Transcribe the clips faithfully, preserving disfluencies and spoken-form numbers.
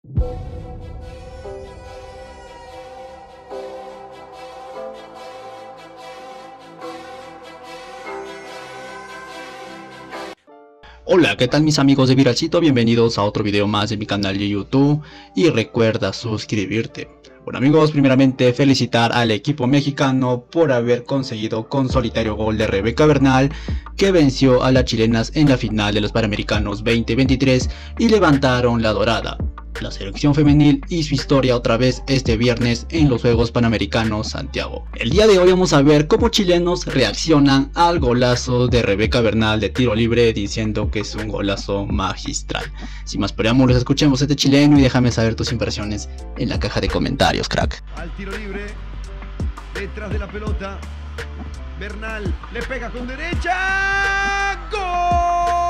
Hola, ¿qué tal mis amigos de Viralcito? Bienvenidos a otro video más de mi canal de YouTube y recuerda suscribirte. Bueno amigos, primeramente felicitar al equipo mexicano por haber conseguido con solitario gol de Rebeca Bernal, que venció a las chilenas en la final de los Panamericanos veinte veintitrés y levantaron la dorada. La selección femenil hizo historia otra vez este viernes en los Juegos Panamericanos Santiago. El día de hoy vamos a ver cómo chilenos reaccionan al golazo de Rebeca Bernal de tiro libre, diciendo que es un golazo magistral. Sin más preámbulos, escuchemos a este chileno y déjame saber tus impresiones en la caja de comentarios, crack. Al tiro libre, detrás de la pelota, Bernal le pega con derecha, ¡gol!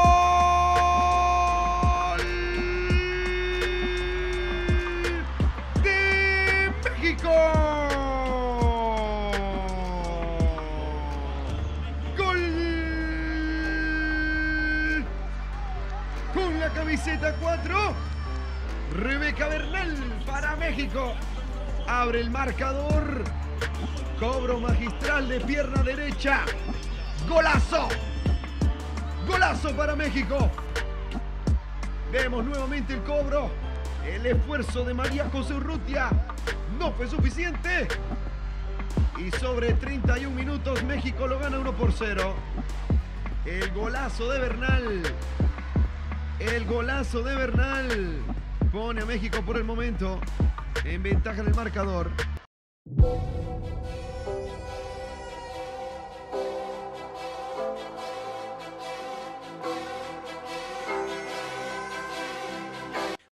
¡México! ¡Gol! Con la camiseta cuatro, Rebeca Bernal para México. Abre el marcador. Cobro magistral de pierna derecha. ¡Golazo! ¡Golazo para México! Vemos nuevamente el cobro. El esfuerzo de María José Urrutia no fue suficiente. Y sobre treinta y un minutos México lo gana uno por cero. El golazo de Bernal. El golazo de Bernal pone a México por el momento en ventaja en el marcador.